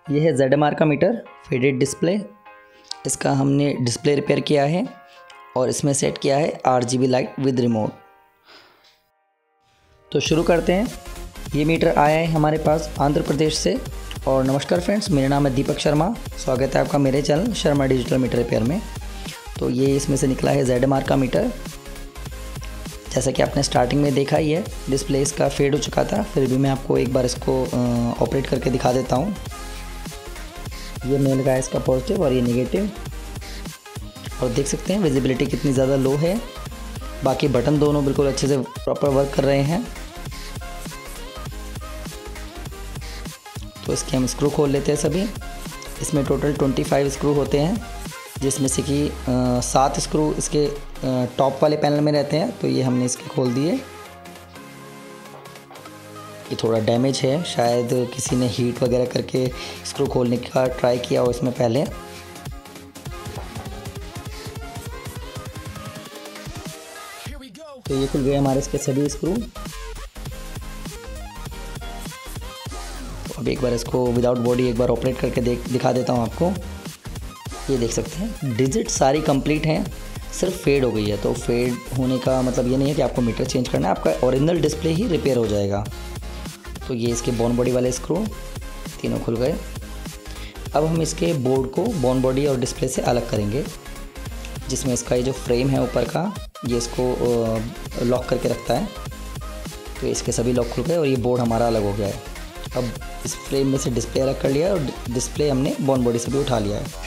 ये है ZMR का मीटर फेडेड डिस्प्ले। इसका हमने डिस्प्ले रिपेयर किया है और इसमें सेट किया है RGB लाइट विद रिमोट। तो शुरू करते हैं। ये मीटर आया है हमारे पास आंध्र प्रदेश से। और नमस्कार फ्रेंड्स, मेरा नाम है दीपक शर्मा। स्वागत है आपका मेरे channel Sharma digital meter repair में। तो ये इसमें से निकला है ZMR का मीटर। जैसा कि आपने स्टार्टिंग में देखा ही है, डिस्प्ले इसका फेड हो चुका था, फिर भी मैं आपको एक बार इसको ऑपरेट करके दिखा देता हूँ। ये मेन का है इसका पॉजिटिव और ये नेगेटिव। और देख सकते हैं विजिबिलिटी कितनी ज़्यादा लो है। बाकी बटन दोनों बिल्कुल अच्छे से प्रॉपर वर्क कर रहे हैं। तो इसके हम स्क्रू खोल लेते हैं सभी। इसमें टोटल 25 स्क्रू होते हैं, जिसमें से कि 7 स्क्रू इसके टॉप वाले पैनल में रहते हैं। तो ये हमने इसके खोल दिए। ये थोड़ा डैमेज है, शायद किसी ने हीट वगैरह करके स्क्रू खोलने का ट्राई किया हो इसमें पहले। तो ये खुल गए हमारे इसके सभी स्क्रू। अब एक बार इसको विदाउट बॉडी एक बार ऑपरेट करके दिखा देता हूँ आपको। ये देख सकते हैं डिजिट सारी कंप्लीट हैं, सिर्फ फेड हो गई है। तो फेड होने का मतलब ये नहीं है कि आपको मीटर चेंज करना है, आपका ओरिजिनल डिस्प्ले ही रिपेयर हो जाएगा। तो ये इसके बॉन बॉडी वाले स्क्रू तीनों खुल गए। अब हम इसके बोर्ड को बॉन बॉडी और डिस्प्ले से अलग करेंगे, जिसमें इसका ये जो फ्रेम है ऊपर का, ये इसको लॉक करके रखता है। तो इसके सभी लॉक खुल गए और ये बोर्ड हमारा अलग हो गया है। अब इस फ्रेम में से डिस्प्ले अलग कर लिया और डिस्प्ले हमने बॉन बॉडी से भी उठा लिया है।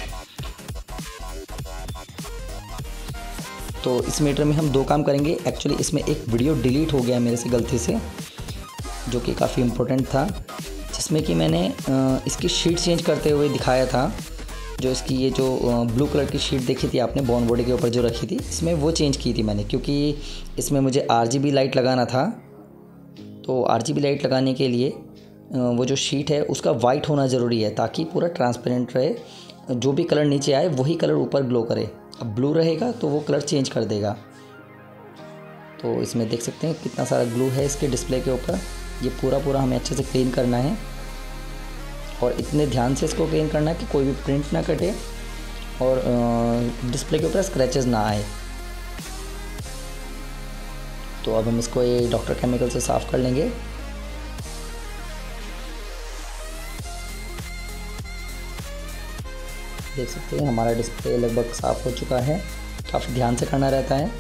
तो इस मीटर में हम 2 काम करेंगे। एक्चुअली इसमें एक वीडियो डिलीट हो गया मेरे से गलती से, जो कि काफ़ी इम्पोर्टेंट था, जिसमें कि मैंने इसकी शीट चेंज करते हुए दिखाया था। जो इसकी ये जो ब्लू कलर की शीट देखी थी आपने बॉन बॉडी के ऊपर जो रखी थी, इसमें वो चेंज की थी मैंने, क्योंकि इसमें मुझे RGB लाइट लगाना था। तो RGB लाइट लगाने के लिए वो जो शीट है उसका वाइट होना ज़रूरी है, ताकि पूरा ट्रांसपेरेंट रहे। जो भी कलर नीचे आए वही कलर ऊपर ग्लो करे। अब ब्लू रहेगा तो वो कलर चेंज कर देगा। तो इसमें देख सकते हैं कितना सारा ग्लू है इसके डिस्प्ले के ऊपर। ये पूरा हमें अच्छे से क्लीन करना है और इतने ध्यान से इसको क्लीन करना है कि कोई भी प्रिंट ना कटे और डिस्प्ले के ऊपर स्क्रैचेस ना आए। तो अब हम इसको ये डॉक्टर केमिकल से साफ़ कर लेंगे। देख सकते हैं हमारा डिस्प्ले लगभग साफ़ हो चुका है। काफ़ी ध्यान से करना रहता है।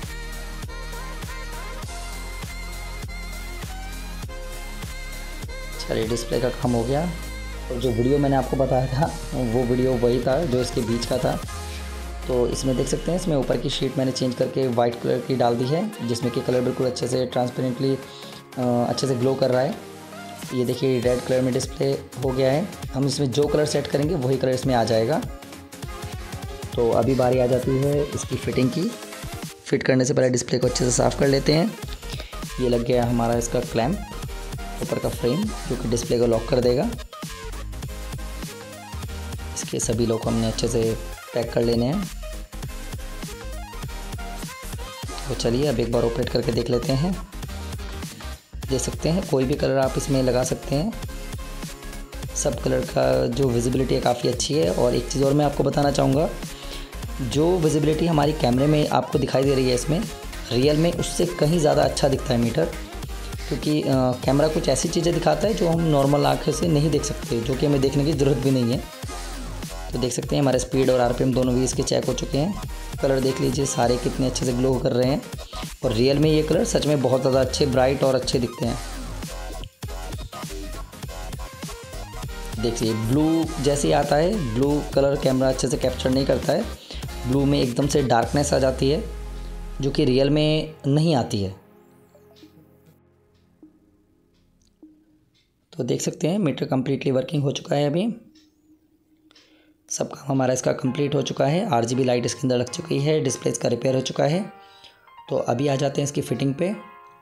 चलिए, डिस्प्ले का काम हो गया। और जो वीडियो मैंने आपको बताया था वो वीडियो वही था जो इसके बीच का था। तो इसमें देख सकते हैं इसमें ऊपर की शीट मैंने चेंज करके वाइट कलर की डाल दी है, जिसमें कि कलर बिल्कुल अच्छे से ट्रांसपेरेंटली अच्छे से ग्लो कर रहा है। ये देखिए रेड कलर में डिस्प्ले हो गया है। हम इसमें जो कलर सेट करेंगे वही कलर इसमें आ जाएगा। तो अभी बारी आ जाती है इसकी फ़िटिंग की। फिट करने से पहले डिस्प्ले को अच्छे से साफ़ कर लेते हैं। ये लग गया हमारा इसका क्लैंप, ऊपर का फ्रेम, जो कि डिस्प्ले को लॉक कर देगा। इसके सभी लॉक हमने अच्छे से पैक कर लेने हैं। तो चलिए अब एक बार ऑपरेट करके देख लेते हैं। देख सकते हैं कोई भी कलर आप इसमें लगा सकते हैं। सब कलर का जो विजिबिलिटी है काफ़ी अच्छी है। और एक चीज़ और मैं आपको बताना चाहूँगा, जो विजिबिलिटी हमारी कैमरे में आपको दिखाई दे रही है, इसमें रियल में उससे कहीं ज़्यादा अच्छा दिखता है मीटर, क्योंकि कैमरा कुछ ऐसी चीज़ें दिखाता है जो हम नॉर्मल आँखें से नहीं देख सकते, जो कि हमें देखने की ज़रूरत भी नहीं है। तो देख सकते हैं हमारे स्पीड और RPM दोनों भी इसके चेक हो चुके हैं। कलर देख लीजिए सारे कितने अच्छे से ग्लो कर रहे हैं। और रियल में ये कलर सच में बहुत ज़्यादा अच्छे, ब्राइट और अच्छे दिखते हैं। देखिए ब्लू जैसे ही आता है, ब्लू कलर कैमरा अच्छे से कैप्चर नहीं करता है। ब्लू में एकदम से डार्कनेस आ जाती है, जो कि रियल में नहीं आती है। तो देख सकते हैं मीटर कम्प्लीटली वर्किंग हो चुका है। अभी सब काम हमारा इसका कंप्लीट हो चुका है। RGB लाइट इसके अंदर लग चुकी है, डिस्प्ले इसका रिपेयर हो चुका है। तो अभी आ जाते हैं इसकी फ़िटिंग पे।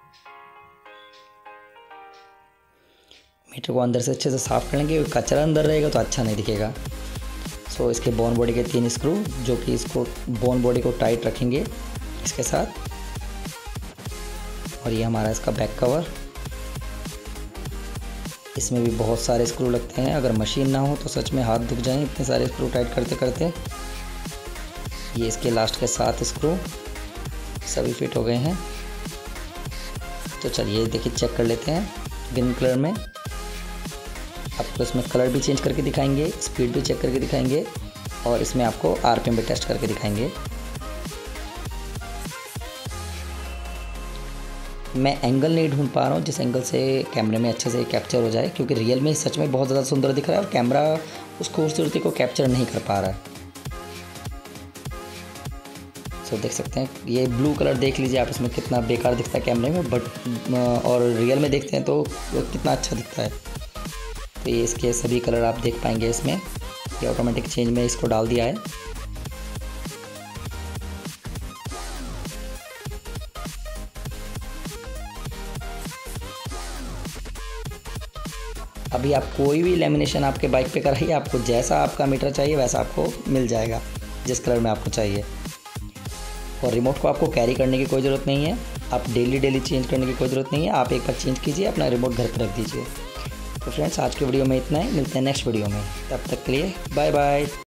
मीटर को अंदर से अच्छे से साफ़ कर लेंगे, कचरा अंदर रहेगा तो अच्छा नहीं दिखेगा। सो इसके बॉन बॉडी के 3 स्क्रू, जो कि इसको बॉन बॉडी को टाइट रखेंगे इसके साथ। और ये हमारा इसका बैक कवर। इसमें भी बहुत सारे स्क्रू लगते हैं, अगर मशीन ना हो तो सच में हाथ दुख जाएं इतने सारे स्क्रू टाइट करते करते। ये इसके लास्ट के 7 स्क्रू सभी फिट हो गए हैं। तो चलिए देखिए चेक कर लेते हैं ग्रीन कलर में। आपको इसमें कलर भी चेंज करके दिखाएंगे, स्पीड भी चेक करके दिखाएंगे और इसमें आपको आरपीएम भी टेस्ट करके दिखाएंगे। मैं एंगल नहीं ढूंढ पा रहा हूँ जिस एंगल से कैमरे में अच्छे से कैप्चर हो जाए, क्योंकि रियल में सच में बहुत ज़्यादा सुंदर दिख रहा है और कैमरा उस खूबसूरती को कैप्चर नहीं कर पा रहा है। तो देख सकते हैं ये ब्लू कलर देख लीजिए आप, इसमें कितना बेकार दिखता है कैमरे में, बट और रियल में देखते हैं तो कितना अच्छा दिखता है। तो ये इसके सभी कलर आप देख पाएंगे इसमें। ये ऑटोमेटिक चेंज में इसको डाल दिया है। अभी आप कोई भी लेमिनेशन आपके बाइक पे कराइए, आपको जैसा आपका मीटर चाहिए वैसा आपको मिल जाएगा, जिस कलर में आपको चाहिए। और रिमोट को आपको कैरी करने की कोई ज़रूरत नहीं है, आप डेली चेंज करने की कोई ज़रूरत नहीं है। आप एक बार चेंज कीजिए, अपना रिमोट घर पर रख दीजिए। तो फ्रेंड्स आज के वीडियो में इतना ही, मिलते हैं नेक्स्ट वीडियो में, तब तक के लिए बाय बाय।